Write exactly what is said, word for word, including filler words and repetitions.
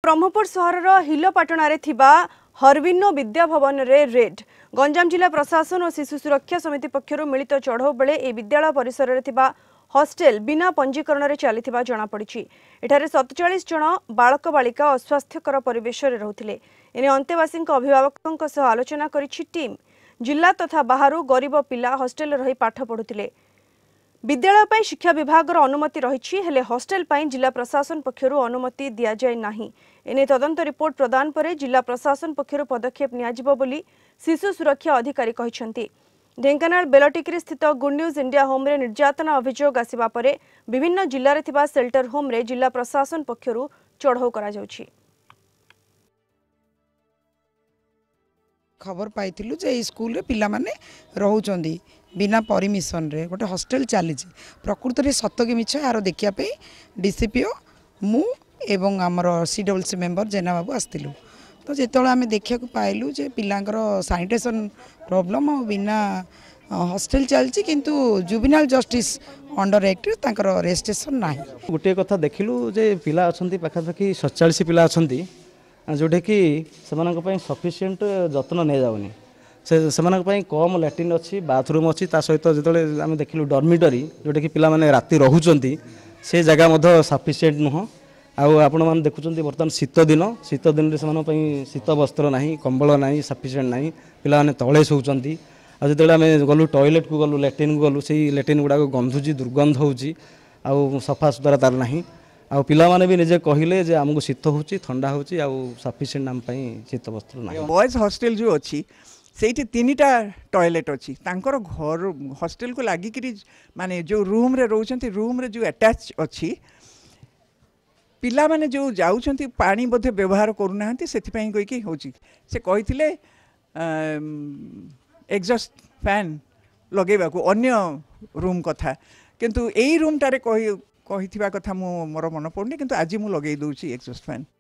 ब्रह्मपुर सहर हिलपाटणार हरविनो विद्या भवन रे रेड गंजाम जिला प्रशासन और शिशु सुरक्षा समिति पक्षर मिलित चढ़ऊ बेले ए विद्यालय परिसर रे हॉस्टेल बिना पंजीकरण रे चली जनापड़ी। एठारे सतचाश जन बालक बालिका अस्वास्थ्यकर परिवेश रे रहुथिले। एने अंतेवासी अभिभावकों सह आलोचना करिछि टीम। जिला तथा बाहरु गरीब पिला हॉस्टेल रही पाठ पढ़ुथिले। विद्यालय पर शिक्षा विभाग अनुमति रही हेले हॉस्टेल पर जिला प्रशासन पक्षर अनुमति दि जाए नाही। एने तदंत रिपोर्ट प्रदान पर जिला प्रशासन पक्षर पदक्षेप नियाजिबो बोली शिशु सुरक्षा अधिकारी कहिसंती। ढेंकानाल बेलटिकी स्थित गुड न्यूज इंडिया होम रे निर्यातना अभियोग आसिबा परे विभिन्न जिल्ला रे थिबा शेल्टर होम रे जिला प्रशासन पक्षर चढ़ऊ करा जाउछि। खबर पाइलु जे स्कूल रे पिला माने रहउचंदी बिना परमिशन रे गोटे हॉस्टेल चली प्रकृत में सत कि मिछ यार देखिया पे डीसीपीओ मु एवं आमर सीडब्ल्यूसी मेंबर जेना बाबू आसलु तो जो आम देखा पाइलु जे पिलांकर सैनिटेशन प्रॉब्लम और बिना हॉस्टेल चलती किंतु जुवेनाइल जस्टिस अंडर एक्ट तांकर रेजिस्ट्रेशन ना। गोटे कथा देखिलु जे पिला अछंती पाखापाखि सतचाश पिला अछंती जोटे कि से सफिशिएंट जत्न नहीं जाऊनी से सेमानक पई कम लैट्रिन अच्छी बाथरूम अच्छी ता सहित जो आम देखिलु डॉर्मिटरी जोटे कि पिला माने राति रहउचंती से जगह मध्य सफिशिएंट नुह। आउ आपण मान देखुचंती बर्तमान शीत दिन शीत दिन से शीत वस्त्र नहीं कंबल नहीं सफिशिएंट नहीं पिला माने तळे सोउचंती। आ जते आम गलु टॉयलेट को गलु लैट्रिन को गलु से लैट्रिन गुडा गंधुची दुर्गंध होउची आउ सफा सुतरा तार नहीं। आ पिला माने भी निजे कहिले जे हमको शीत होउची ठंडा होउची आउ सफिशिएंट नाम पई शीत वस्त्र नहीं। बॉयज हॉस्टेल जो अच्छी से तीनटा टॉयलेट अच्छी तांकर घर हॉस्टेल को लगिकी माने जो रूम रे रोचंती रूम रे जो अटैच अच्छी पिला माने जो जाउछंती पानी बोधे व्यवहार करूना से कहीकि हूँ से कही एग्जॉस्ट फैन लगेबा को अन्य रूम कथा किंतु एई रूम टारे कही कही कथा मो मोर मन पड़नी किंतु आज मु लगे दूची एग्जॉस्ट फैन।